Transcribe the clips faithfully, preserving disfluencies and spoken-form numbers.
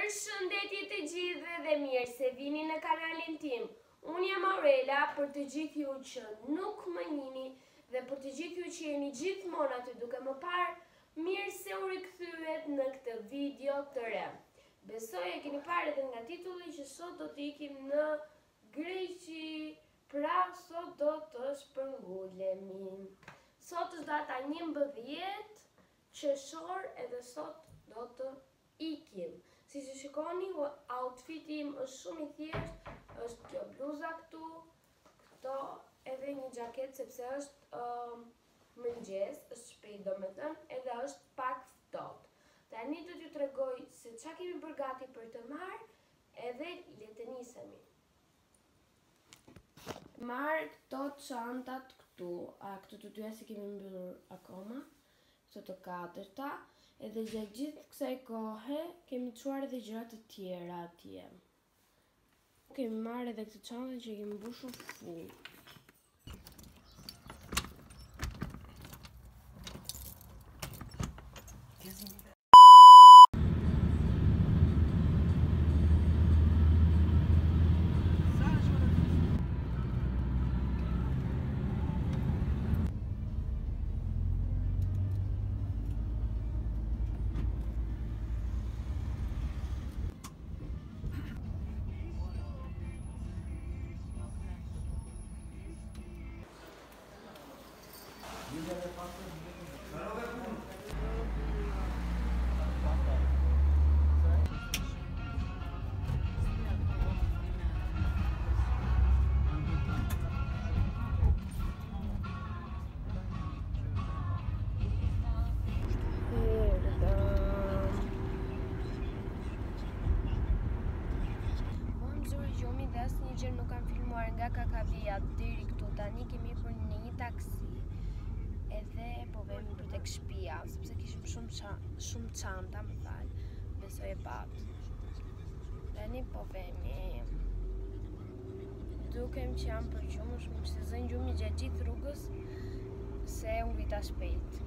Përshëndetje të gjithëve dhe mirë se vini në kanalin tim. Unë jam Aurela, për të gjithë ju që nuk më njini dhe për të gjithë ju që jeni gjithmonë aty duke më parë, mirë se u rikthyet në këtë video të re. Besoj e keni parë edhe nga titulli që sot do të ikim në Greqi, pra sot do të shpërngulemi. Sot është data njëmbëdhjetë qershor edhe sot do të ikim. Si që shikoni, outfiti im është shumë i thjesht, është kjo bluza këtu, këto edhe një gjaket sepse është uh, mëngjes, është shpejt do me thënë, edhe është pak ftohtë. Tani do t'ju tregoj se ç'a kemi bërë gati për të marrë, edhe le të nisemi. Marr këto çantat këtu, a këtu të dyja si kemi mbyllur akoma, këto të katërta. Edhe gjatë gjithë kësaj kohe kemi çuar edhe gjëra të tjera atje. Kemi marrë edhe këtë çantë që kemi mbushur full. Gjë nuk kam filmuar nga Kakavia deri këtu, tani kemi për në një taksi edhe po vemi për tek shtëpia sepse kishim shumë qa, shumë çanta, më fal, besoj e pat. Tani po vemi. Dukem që jam për gjumë, shumë që se zën gjumi gjatë gjithë rrugës se u vita shpejt.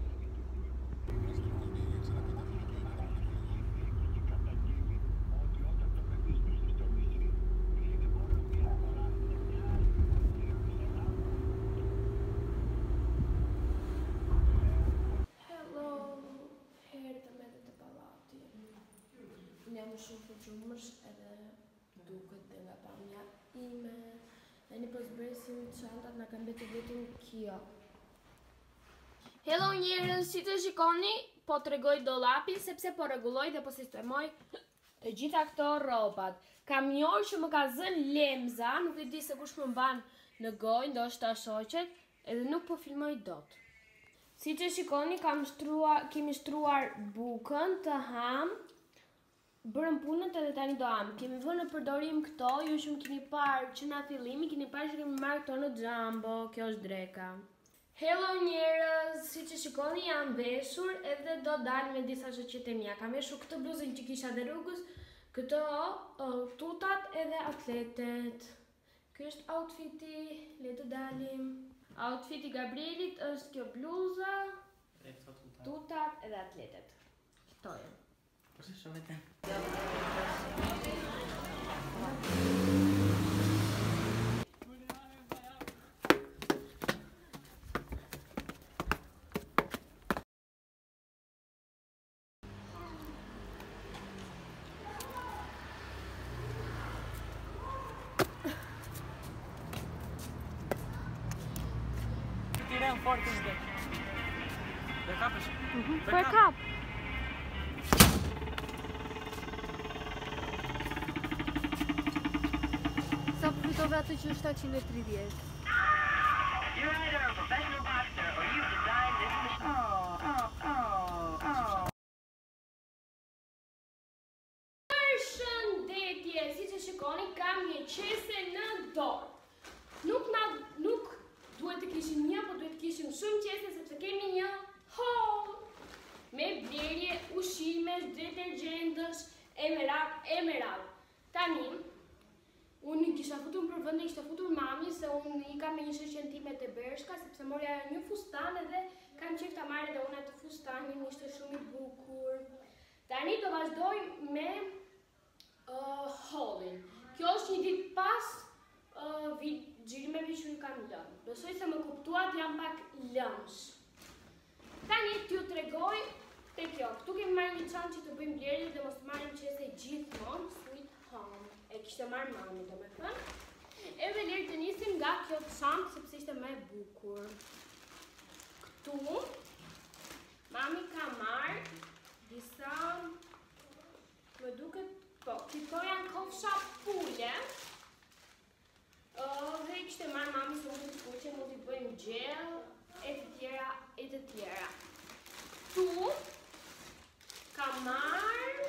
Jam shumë për gjumësh edhe duket dhe nga pamja ime. Dhe një po zbresim çantat, na kam betë vetëm kjo. Hello njerëz, si të shikoni, po tregoj dollapin sepse po rregulloj dhe po sistemoj të gjitha këto rrobat. Kam një orë që më ka zënë lemza, nuk e di se kush më mban në gojë, ndoshta shoqet, edhe nuk po filmoj dot. Si që shikoni, kam shtruar, kemi shtruar bukën të ham. Bërëm punët edhe tani do am. Kemi vënë në përdorim këto, ju që më keni parë që na fillimi, keni parë që kemi marrë këto në Jumbo, kjo është dreka. Hello njerëz, si që shikoni jam veshur edhe do dalë me disa shoqet e mia. Kam veshur këtë bluzën që kisha dhe rrugës, këto uh, tutat edhe atletet. Ky është outfiti, le të dalim. Outfiti Gabrielit është kjo bluza, tutat edhe atletet. Këto janë. Përse shumë të Tirem fort të zde. Për kapësh? Për kap. Sa përfitove atë që është shtatëqind e tridhjetë? You're either a professional boxer or you designed this machine. Oh, oh, oh, oh. Përshëndetje, si që shikoni, kam një qese në dorë. Nuk na, nuk duhet të kishim një, po duhet të kishim shumë qese, sepse kemi një hall me blerje, ushimesh, detergjendësh, emerald, emerald. Tani, unë kisha futur për vëndë, ishte futur mami, se unë i kam me një shoqen time të Bershka, sepse morja një fustan edhe kam qef ta marrë edhe unë atë fustanin, ishte shumë i bukur. Tani do vazhdoj me uh, Hallin. Kjo është një ditë pas uh, xhirimeve që ju kam lënë. Besoj se më kuptuat, jam pak lëmsh. Tani t'ju tregoj te kjo. Këtu kemi marrë një çantë që të bëjmë blerje dhe mos të marrim qese gjithmonë Sweet Home. E kishte marrë mami, domethënë. Edhe lërë të nisim nga kjo çantë sepse ishte më e bukur. Këtu mami ka marrë disa, më duket, po, këto janë kofsha pule. Uh, dhe kishte marrë mami se mund të kuqe, mund t'i bëjmë gjell, e të tjera, e të tjera. Tu ka marrë,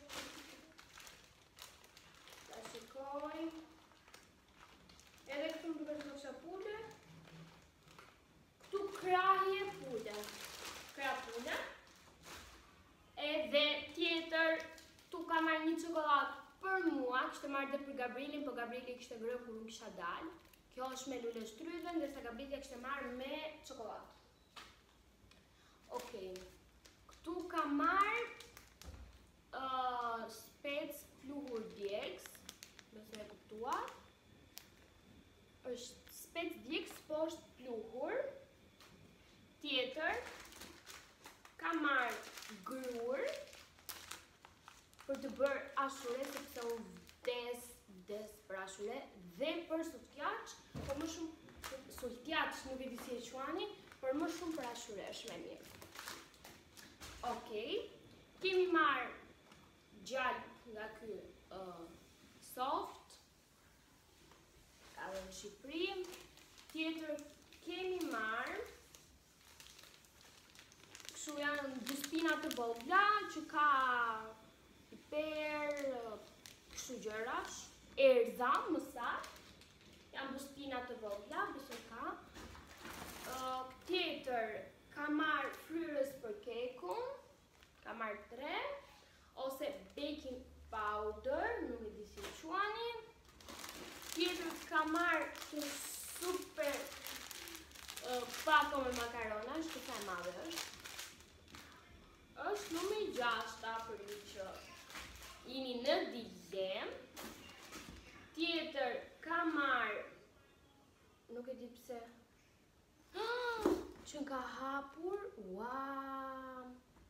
ta shikoj, edhe këtu më duket kofsha pule, këtu krahje pule, krah pule, edhe tjetër, tu ka marrë një çokoladë për mua, kishte marrë dhe për Gabrielin, po Gabrieli kishte ngrënë kur unë kisha dalë. Kjo është me lule shtrydhen, ndërsa Gabrieli kishte marrë me çokoladë. Okej. Këtu ka marrë uh, spec pluhur djegës, nëse e kuptuat. Është spec djegës, po është pluhur. Tjetër ka marrë grur për të bërë ashure, sepse u vdes, vdes për ashure, dhe për sultjaç, po më shumë sultjaç nuk e di si e quani, por më shumë për ashure është më mirë. Okej, kemi marrë gjallë nga ky uh, soft, ka dhe në Shqipëri. Tjetër kemi marrë, kështu janë buspina të vogla që ka piper, kështu gjërash, erza, mësar, janë buspina të vogla, besoj ka. Uh, tjetër ka marrë fryrës për kekun, ka marrë tre, ose baking powder, nuk e di si e quani. Tjetër ka marrë të super uh, pako me makarona, është kësa e madhe është. Është numri gjashta për ju që jeni në dilem. Tjetër ka marrë, nuk e di pse, që ka hapur, ua,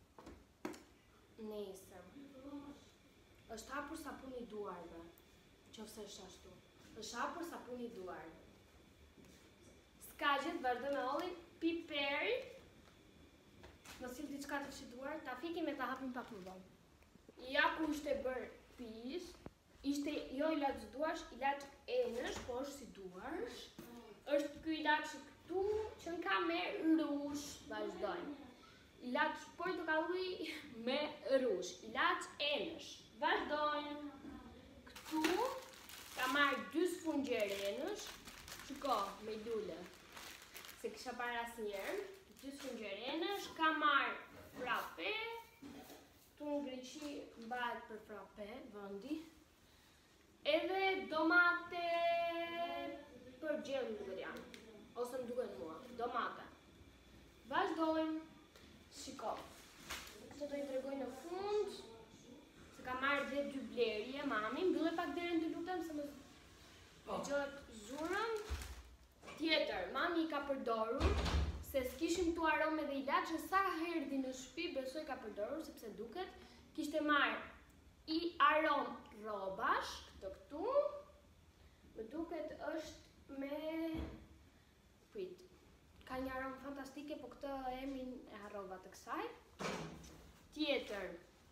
nesër. Është hapur sapuni i duarve, qofse është ashtu. Është hapur sapuni i duarve. Skagjet vazhdo me olli, piperi, më sill diçka të shiduar, ta fikim e ta hapim pak më vonë. Ja ku ishte bërë pish, ishte jo ilaç duarsh, ilaç enësh, po është si duarsh. Është ky ilaç këtu që ka me rush, vazhdojmë. Ilaç portokalli me rush, ilaç enësh, vazhdojmë. Këtu ka marrë dy sfungjer enësh, shiko, me lule, se kisha parë asnjëherë, dy sfungjer enësh, ka marrë frappe, tu në Greqi mbahet për frappe, vendi, edhe domate për gjellë nuk e janë, ose më duket mua, domate. Vazhdojmë, shiko, që do i tregoj në fund, se ka marrë dhe dy blerje, mami, mbyllë pak derën të lutem, se më gjohet zurën. Tjetër, mami i ka përdorur, se s'kishim tu arome dhe ilaçe, sa herdi në shtëpi, besoj ka përdorur, sepse duket, kishte marrë i arom rrobash, këtë këtu, më duket është me, prit, ka një aromë fantastike, po këtë emrin e harrova të kësaj. Tjetër,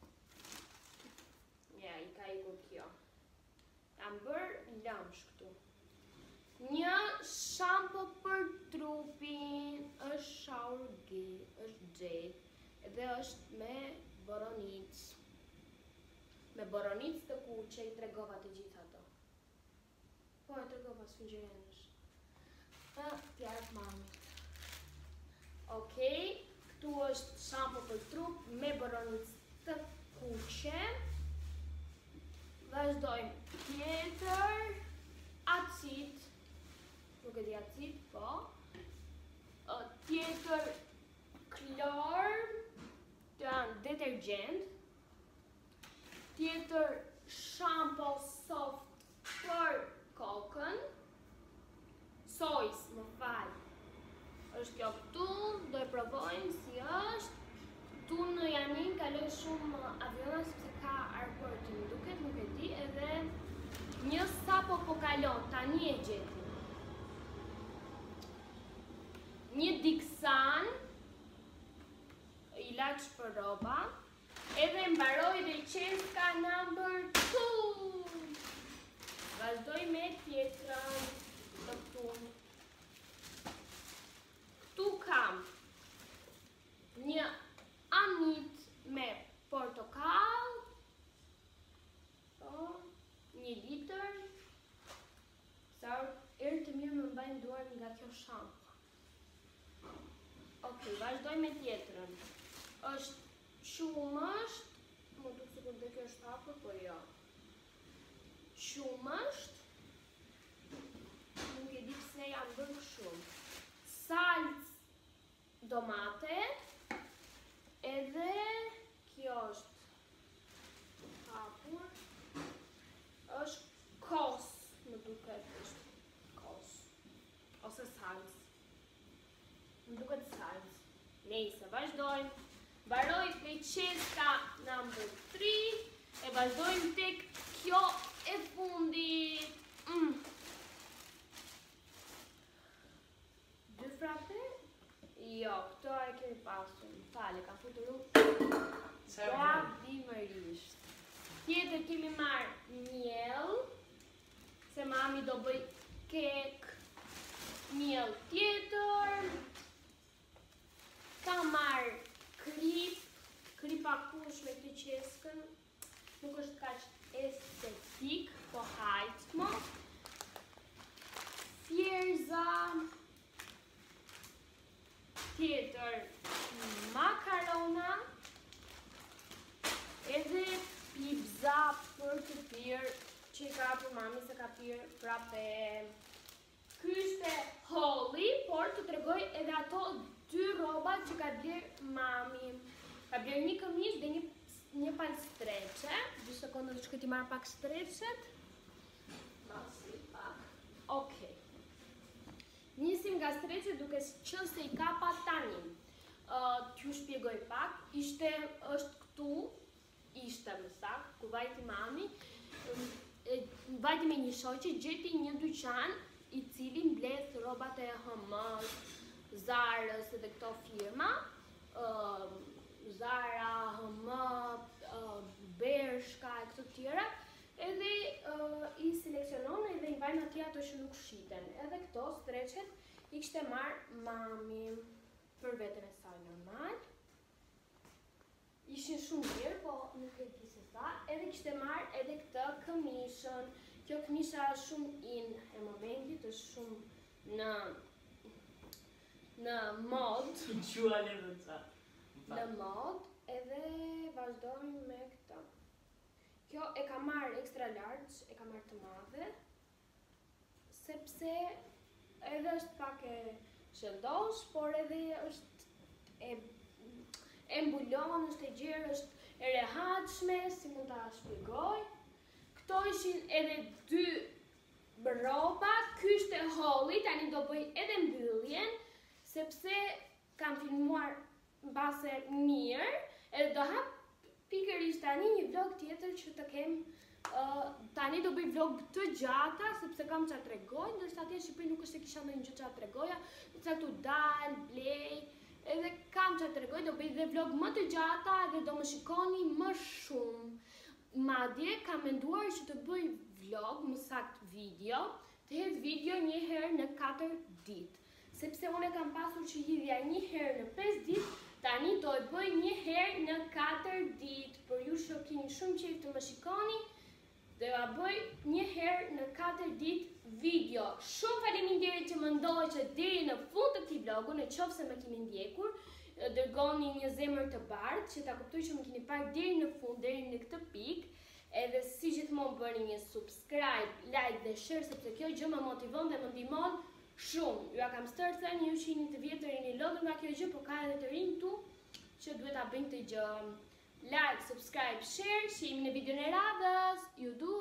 ja, i ka ikur kjo. Kam bërë lamsh këtu. Një shampo për trupin, është shower gel, është gel, edhe është me boronicë. Me boronicë të kuqe i tregova të gjitha ato. Po, e tregova sfungjerenësh. Të tjerët mamit. Okej, këtu është shampo për trup me boronicë të kuqe. Vazhdojmë tjetër, acid, nuk e di acid, po. Tjetër, klor, të janë detergjent. Tjetër, shampo soft për kokën. Sojs, më fal. Është kjo këtu, do e provojmë si është. Këtu në Janin kaloj shumë aviona sepse ka aeroport, më duket, nuk e di, edhe një sapo po kalon, tani e gjeti. Një Dixan, ilaç për roba, edhe mbaroj dhe Qeska number two. Vazhdoj me tjetrën të këtu. Këtu kam një Amit me portokall, po, një litër. Sa erë të mirë më mbajnë duar nga kjo shampo. Ok, vazhdoj me tjetrën. Është shumësht, më duk sikur dhe kjo është hapur, po jo. Shumësht, nuk e di pse janë bërë shumë. Salcë domate, edhe kjo është hapur, është kos, më duket është kos, ose salcë. Më duket salcë. Nejse, vazhdojmë. Baroj te Qeska number three e vazhdojmë tek kjo e fundit. Mm. Dy frape? Jo, këto e kemi pasur. Më fale, ka futur unë. Gabimërisht. Tjetër kemi marrë miell, se mami do bëj kek. Miell tjetër. Ka marrë krip, kripa kush me këtë Qeskën. Nuk është kaq estetik, po hajt mo. Fjerza. Tjetër makarona. Edhe pizza për të pirë, që ka për mami se ka pirë prape. Ky ishte holli, por të tregoj edhe ato dy roba që ka blerë mami. Ka blerë një këmish dhe një, një palë streqe. Dy sekonda të shkoj t'i marrë pak streqet. Masi pak. Okej. Nisim nga streqet duke që se i kapa tani. Uh, T'ju shpjegoj pak. Ishte, është këtu, ishte më saktë, ku vajti mami. Vajti me një shoqe, gjeti një dyqan i cili mbledh robat e H M-s, Zarës edhe këto firma, uh, Zara, H M, uh, Bershka e këto tjera, edhe uh, i seleksionon edhe i vajnë atje ato që nuk shiten. Edhe këto streqet i kishte marrë mami për veten e saj normal. Ishin shumë mirë, po nuk e di se sa. Edhe kishte marrë edhe këtë këmishën. Kjo këmisha është shumë in e momentit, është shumë në në mod. Qua le dhe ca. Në mod, edhe vazhdojmë me këtë. Kjo e ka marrë extra large, e ka marrë të madhe, sepse edhe është pak e shëndosh, por edhe është e, e mbulon, është e gjerë, është e rehatshme, si mund ta shpjegoj. Këto ishin edhe dy roba, ky ishte holli, tani do bëj edhe mbylljen, sepse kam filmuar mbase mirë, edhe do hap pikërisht tani një vlog tjetër që të kem. Uh, tani do bëj vlog të gjata, sepse kam qa tregoj, ndërsa atje në Shqipëri nuk është se kisha ndonjë gjë qa tregoja, sa këtu dal, blej, edhe kam qa tregoj, do bëj dhe vlog më të gjata edhe do më shikoni më shumë. Madje kam menduar që të bëj vlog, më saktë video, të hedh video një herë në katër ditë. Sepse unë kam pasur që hidhja një herë në pesë ditë, tani do e bëj një herë në katër ditë. Për ju që keni shumë qejf të më shikoni, do e bëj një herë në katër ditë video. Shumë faleminderit që më ndoqët deri në fund të këtij vlogu, në qoftë se më keni ndjekur. Dërgoni një zemër të bardhë që ta kuptoj që më keni parë deri në fund, deri në këtë pikë. Edhe si gjithmonë bëni një subscribe, like dhe share, sepse kjo gjë më motivon dhe më ndihmon shumë. Ju a kam stërë thënë, ju që jeni të vjetër jeni lodhur nga kjo gjë, por ka edhe të rinj tu që duhet ta bëjnë këtë gjë. like, subscribe, share, shihemi në videon e radhës. Ju dua.